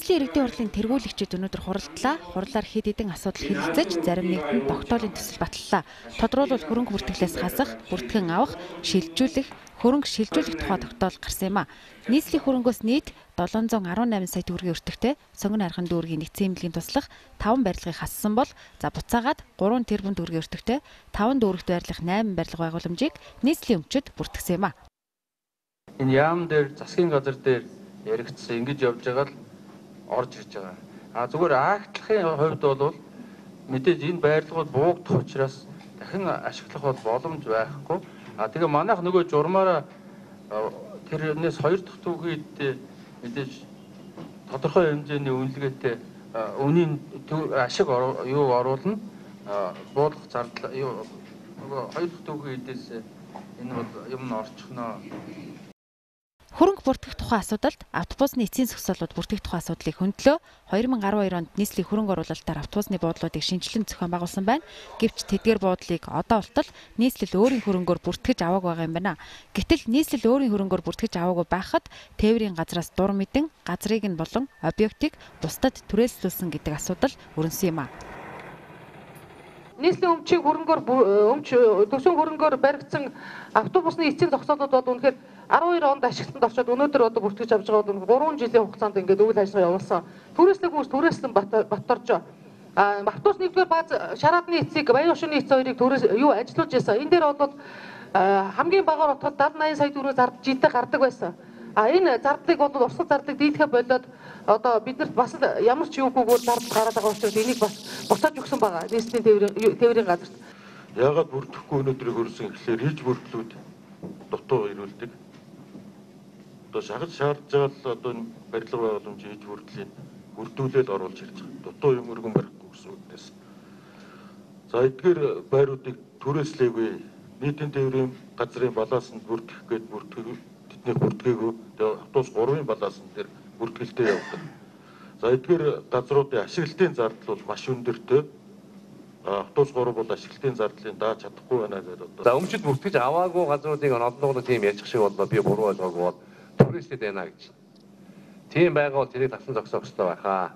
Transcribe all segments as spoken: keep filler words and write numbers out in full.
Нийслэлийн иргэдийн хурлын тэргүүлэгчид өнөөдөр хуралдлаа. Хурлаар хэд хэдэн асуудал хэлэлцэж, зарим нэгдэнд тогтоолын төсөл батллаа. Тодорхойлбол хөрөнгө бүртгэлээс хасах, бүртгэн авах, шилжүүлэх, хөрөнгө шилжүүлэх тухай тогтоол гарсан юм а. Нийслэлийн хөрөнгөөс нийт долоон зуун арван найман сая төгрөгийн өртөгтэй Сонгон архын дүүргийн нэгдсэн эмнэлгийн туслах таван барилгыг хассан бол за буцаагаад гурван тэрбум төгрөгийн өртөгтэй таван дүүрэгт байрлах найман барилга байгууламжийг нийслэлийн өмчөд бүртгэсэн юм а. Энэ яам дээр засгийн газар дээр яригдсан ингэж явж байгаа л орж ирж байгаа. А зүгээр актлахын хувьд бол мэдээж энэ байрлалууд буугдах учраас дахин ашиглах бол боломж байхгүй. А тэгээ манайх нөгөө журмаараа тэрнээс хоёр дахь түүхийд мэдээж тодорхой хэмжээний үнэлгээтэй үнийн ашиг юу оруулна. Буулгах зардал юу нөгөө хоёр дахь түүхийдээс энэ бол юм нь орчихно. Хөрөнгө бүртгэх тухай асуудалд автобусны эцсийн зогсоолууд бүртгэх тухай асуудлыг хөндлөө хоёр мың арван хоёр онд нийслэлийн хөрөнгө оруулалтаар автобусны буудлуудыг шинжилэн зохион байгуулсан байна. Гэвч тэдгээр буудлыг одоо болтол нийслэл өөрийн хөрөнгөөр бүртгэж аваагүй байгаа юм байна. Гэтэл нийслэл өөрийн хөрөнгөөр бүртгэж аваагүй байхад тээврийн газраас дур мэдэн газрыг нь болон объектыг бусдад түрээслүүлсэн гэдэг асуудал өрнөсөн юм а. Нийслэлийн өмчийг хөрөнгөөр өмч төсвийн хөрөнгөөр баригдсан автобусны эцсийн зогсоолууд бол үнэхээр арван хоёр онд ашиглалтанд орчоод өнөөдөр одоо бүртгэж авч байгаа бол гурван жилийн хугацаанд ингээд үйл ажиллагаа явуулсан. Түрээслэх хүмүүс түрээслэн батторж а автобус нэгдүгээр бааз шараадны эцсийг баян ушны эц хоёрыг түрээс юу ажиллуулж байсан. Энэ дээр бол хамгийн багаар утгад дадлан аян сая төгрөг зардал жинтэй гардаг байсан. А энэ зардлыг бол урсгал зардлыг дийлэхэ болоод одоо биднэрт бас ямар ч юугүйгээр зардал гараад байгаа учраас энийг бас буцааж өгсөн байгаа. Нийслэлийн тээврийн тээврийн газарт. Яагаад бүртгэхгүй өнөөдрийг хөрсөн гэхлээр хийж бүртлүүд дутуу ирүүлдэг. Одоо шахаж шаардж байгаа л одоо энэ барилга байгууламж хийж бүртлийг бүрдүүлээд оруулж ирж байгаа. Дутуу юм өргөн барихгүй гэсэн үгнээс. За эдгээр байруудыг түрээслээгүй нийтийн тээврийн газрын балаасанд бүртгэх гээд бүртгэх тэднийг бүртгээгүй. Тэгээ автобус гурван балаасан дээр бүртгэлтэй явдаг. За эдгээр газруудын ашиглалтын зардал бол маш өндөртэй. Автобус гурав бол ашиглалтын зардлыг дааж чадахгүй байна гэдэг одоо. За өмчөд бүртгэж аваагүй газруудыг олонлогоо тийм яжчих шиг боллоо би буруу ойлгоогүй бол түрээслээд байна гэж. Тийм байгаа бол тэрийг тасан зогсоох хэрэгтэй байхаа.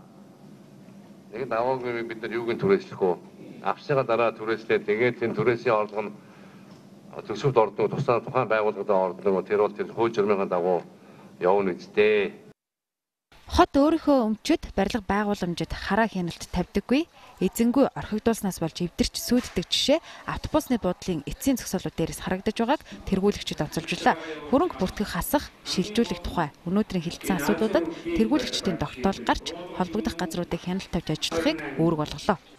Нэг даваагүй бид нар юуг нь түрээслэх үү? Авсныхаа дараа түрээслээд тэгээд энэ түрээсийн орлого нь төсөвд ордог тусаа тухайн байгууллагад ордог тэр бол тэр хууль журмын дагуу явна үстэй. Хот өөрийнхөө өмчөд барилга байгууламжид хараа хяналт тавьдаггүй, эзэнгүй орхигдуулснаас болж эвдэрч сүйддэг жишээ автобусны буудлын эцсийн зогсоолууд дээрээс харагдаж байгааг тэргүүлэгчид онцолжлаа. Хөрөнгө бүртгэх хасах, шилжүүлэх тухай өнөөдрийн хэлэлцсэн асуудлуудад тэргүүлэгчдийн тогтоол гарч холбогдох газруудыг хяналт тавьж ажиллахыг үүрэг болголоо.